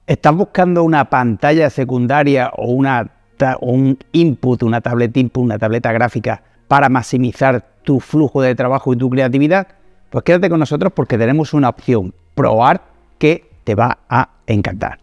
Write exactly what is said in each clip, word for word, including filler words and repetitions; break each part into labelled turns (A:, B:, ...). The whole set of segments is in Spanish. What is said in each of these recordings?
A: ¿Estás buscando una pantalla secundaria o, una, o un input, una tablet input, una tableta gráfica para maximizar tu flujo de trabajo y tu creatividad? Pues quédate con nosotros porque tenemos una opción ProArt que te va a encantar.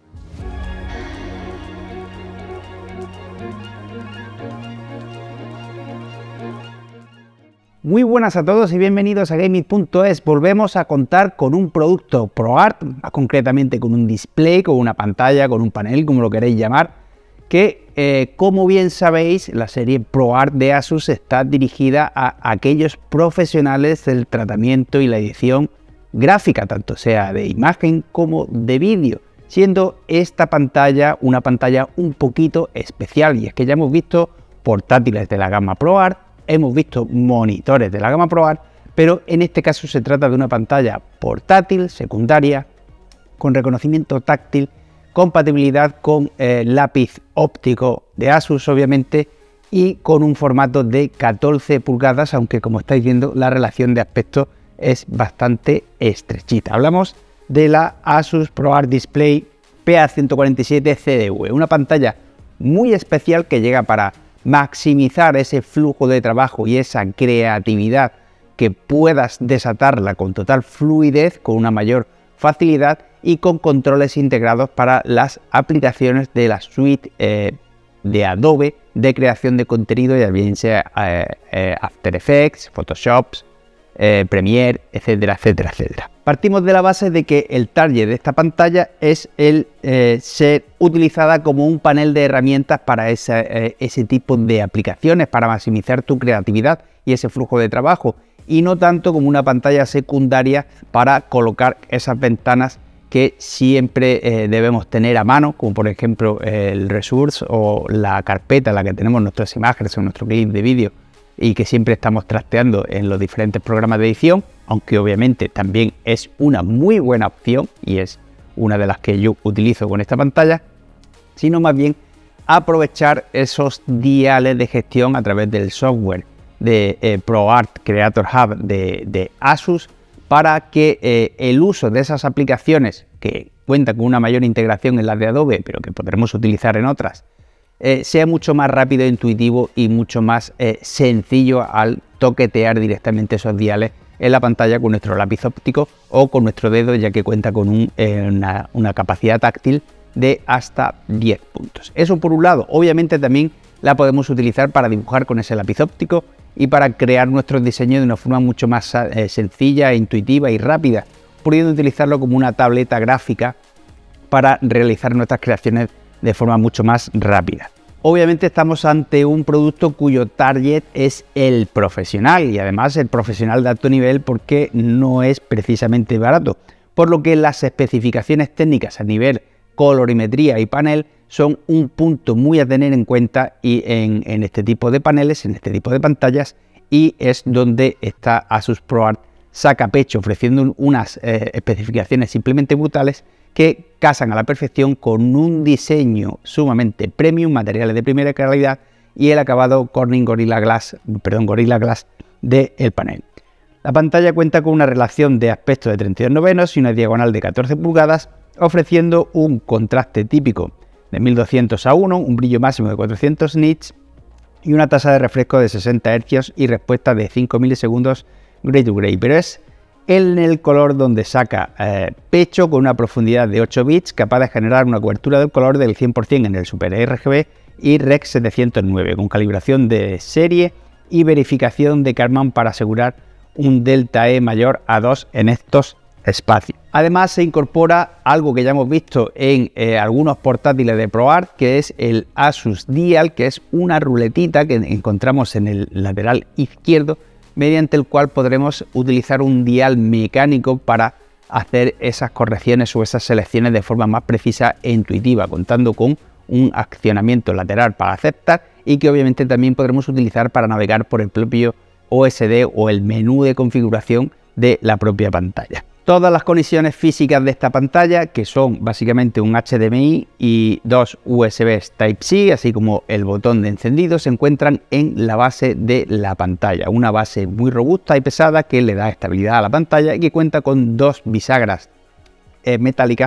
A: Muy buenas a todos y bienvenidos a Gameit punto es. Volvemos a contar con un producto ProArt, más concretamente con un display, con una pantalla, con un panel, como lo queréis llamar, que eh, como bien sabéis, la serie ProArt de Asus está dirigida a aquellos profesionales del tratamiento y la edición gráfica, tanto sea de imagen como de vídeo, siendo esta pantalla una pantalla un poquito especial, y es que ya hemos visto portátiles de la gama ProArt, hemos visto monitores de la gama ProArt, pero en este caso se trata de una pantalla portátil, secundaria, con reconocimiento táctil, compatibilidad con eh, lápiz óptico de Asus, obviamente, y con un formato de catorce pulgadas, aunque como estáis viendo la relación de aspecto es bastante estrechita. Hablamos de la Asus ProArt Display P A ciento cuarenta y siete C D V, una pantalla muy especial que llega para maximizar ese flujo de trabajo y esa creatividad, que puedas desatarla con total fluidez, con una mayor facilidad y con controles integrados para las aplicaciones de la suite eh, de Adobe de creación de contenido, ya bien sea eh, eh, After Effects, Photoshop, eh, Premiere, etcétera, etcétera, etcétera. Partimos de la base de que el target de esta pantalla es el eh, ser utilizada como un panel de herramientas para esa, eh, ese tipo de aplicaciones, para maximizar tu creatividad y ese flujo de trabajo, y no tanto como una pantalla secundaria para colocar esas ventanas que siempre eh, debemos tener a mano, como por ejemplo eh, el resource o la carpeta en la que tenemos nuestras imágenes o nuestro clip de vídeo, y que siempre estamos trasteando en los diferentes programas de edición, aunque obviamente también es una muy buena opción y es una de las que yo utilizo con esta pantalla, sino más bien aprovechar esos diales de gestión a través del software de eh, ProArt Creator Hub de, de Asus, para que eh, el uso de esas aplicaciones, que cuentan con una mayor integración en las de Adobe, pero que podremos utilizar en otras, Eh, sea mucho más rápido e intuitivo y mucho más eh, sencillo al toquetear directamente esos diales en la pantalla con nuestro lápiz óptico o con nuestro dedo, ya que cuenta con un, eh, una, una capacidad táctil de hasta diez puntos. Eso por un lado. Obviamente también la podemos utilizar para dibujar con ese lápiz óptico y para crear nuestros diseños de una forma mucho más eh, sencilla, intuitiva y rápida, pudiendo utilizarlo como una tableta gráfica para realizar nuestras creaciones de forma mucho más rápida. Obviamente estamos ante un producto cuyo target es el profesional, y además el profesional de alto nivel, porque no es precisamente barato, por lo que las especificaciones técnicas a nivel colorimetría y panel son un punto muy a tener en cuenta y en, en este tipo de paneles, en este tipo de pantallas, y es donde está Asus ProArt saca pecho, ofreciendo unas eh, especificaciones simplemente brutales que casan a la perfección con un diseño sumamente premium, materiales de primera calidad y el acabado Corning Gorilla Glass, perdón, Gorilla Glass del panel. La pantalla cuenta con una relación de aspecto de treinta y dos novenos y una diagonal de catorce pulgadas, ofreciendo un contraste típico de mil doscientos a uno, un brillo máximo de cuatrocientos nits y una tasa de refresco de sesenta hercios y respuesta de cinco milisegundos gray to gray, pero es en el color donde saca eh, pecho, con una profundidad de ocho bits, capaz de generar una cobertura del color del cien por cien en el Super R G B y R E C setecientos nueve, con calibración de serie y verificación de Karman para asegurar un delta E mayor a dos en estos espacios. Además se incorpora algo que ya hemos visto en eh, algunos portátiles de ProArt, que es el Asus Dial, que es una ruletita que encontramos en el lateral izquierdo, mediante el cual podremos utilizar un dial mecánico para hacer esas correcciones o esas selecciones de forma más precisa e intuitiva, contando con un accionamiento lateral para aceptar, y que obviamente también podremos utilizar para navegar por el propio O S D o el menú de configuración de la propia pantalla. Todas las conexiones físicas de esta pantalla, que son básicamente un H D M I y dos U S B Type-C, así como el botón de encendido, se encuentran en la base de la pantalla. Una base muy robusta y pesada que le da estabilidad a la pantalla y que cuenta con dos bisagras eh, metálicas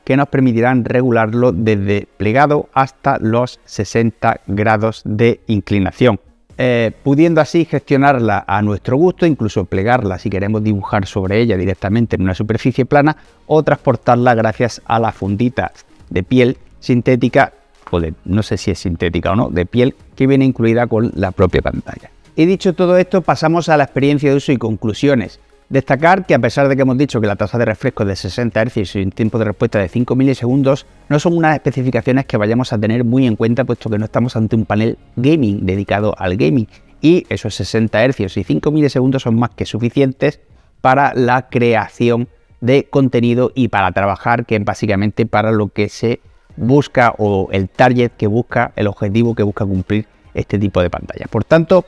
A: que nos permitirán regularlo desde plegado hasta los sesenta grados de inclinación, eh, pudiendo así gestionarla a nuestro gusto, incluso plegarla si queremos dibujar sobre ella directamente en una superficie plana o transportarla gracias a la fundita de piel sintética, o de, no sé si es sintética o no, de piel que viene incluida con la propia pantalla. Y dicho todo esto, pasamos a la experiencia de uso y conclusiones. Destacar que a pesar de que hemos dicho que la tasa de refresco es de sesenta hercios y un tiempo de respuesta de cinco milisegundos, no son unas especificaciones que vayamos a tener muy en cuenta, puesto que no estamos ante un panel gaming dedicado al gaming, y esos sesenta hercios y cinco milisegundos son más que suficientes para la creación de contenido y para trabajar, que es básicamente para lo que se busca, o el target que busca, el objetivo que busca cumplir este tipo de pantalla. Por tanto,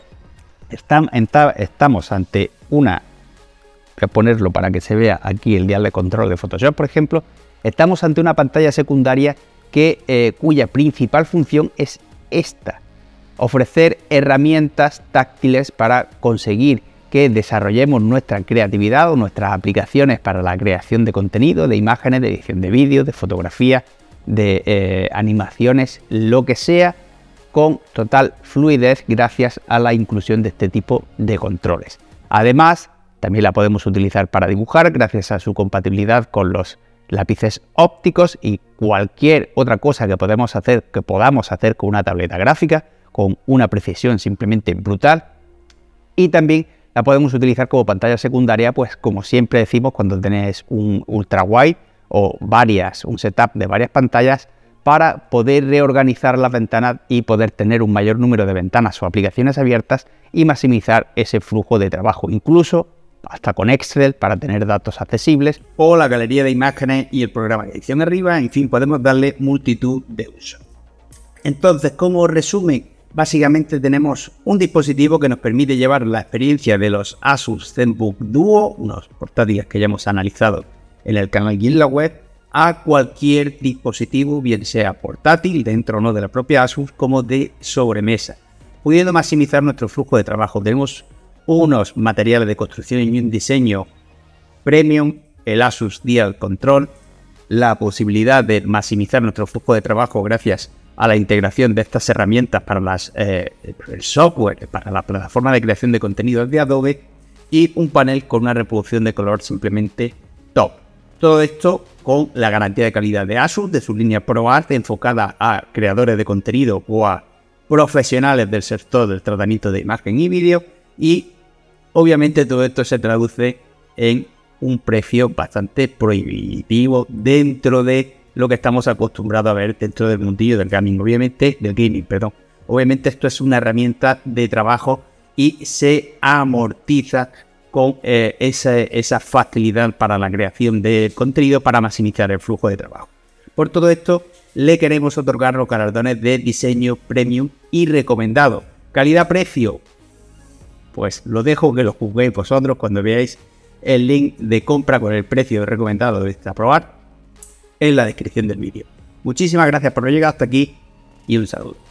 A: estamos ante una... Voy a ponerlo para que se vea aquí el dial de control de Photoshop, por ejemplo. Estamos ante una pantalla secundaria que, eh, cuya principal función es esta: ofrecer herramientas táctiles para conseguir que desarrollemos nuestra creatividad o nuestras aplicaciones para la creación de contenido, de imágenes, de edición de vídeos, de fotografía, de eh, animaciones, lo que sea, con total fluidez gracias a la inclusión de este tipo de controles. Además, también la podemos utilizar para dibujar gracias a su compatibilidad con los lápices ópticos y cualquier otra cosa que podemos hacer, que podamos hacer con una tableta gráfica, con una precisión simplemente brutal. Y también la podemos utilizar como pantalla secundaria, pues como siempre decimos, cuando tenéis un ultra wide o varias, un setup de varias pantallas, para poder reorganizar las ventanas y poder tener un mayor número de ventanas o aplicaciones abiertas y maximizar ese flujo de trabajo, incluso hasta con Excel para tener datos accesibles, o la galería de imágenes y el programa de edición arriba. En fin, podemos darle multitud de usos. Entonces, como resumen, básicamente tenemos un dispositivo que nos permite llevar la experiencia de los Asus ZenBook Duo, unos portátiles que ya hemos analizado en el canal GuildLab, a cualquier dispositivo, bien sea portátil, dentro o no de la propia Asus, como de sobremesa, pudiendo maximizar nuestro flujo de trabajo. Tenemos unos materiales de construcción y un diseño premium, el Asus Dial Control, la posibilidad de maximizar nuestro flujo de trabajo gracias a la integración de estas herramientas para las, eh, el software, para la plataforma de creación de contenidos de Adobe, y un panel con una reproducción de color simplemente top. Todo esto con la garantía de calidad de Asus, de su línea ProArt, enfocada a creadores de contenido o a profesionales del sector del tratamiento de imagen y vídeo. Y obviamente todo esto se traduce en un precio bastante prohibitivo dentro de lo que estamos acostumbrados a ver dentro del mundillo del gaming, obviamente, del gaming, perdón. Obviamente esto es una herramienta de trabajo y se amortiza con eh, esa, esa facilidad para la creación de contenido, para maximizar el flujo de trabajo. Por todo esto, le queremos otorgar los galardones de diseño premium y recomendado. Calidad-precio, pues lo dejo que lo juzguéis vosotros cuando veáis el link de compra con el precio recomendado de esta ProArt en la descripción del vídeo. Muchísimas gracias por haber llegado hasta aquí y un saludo.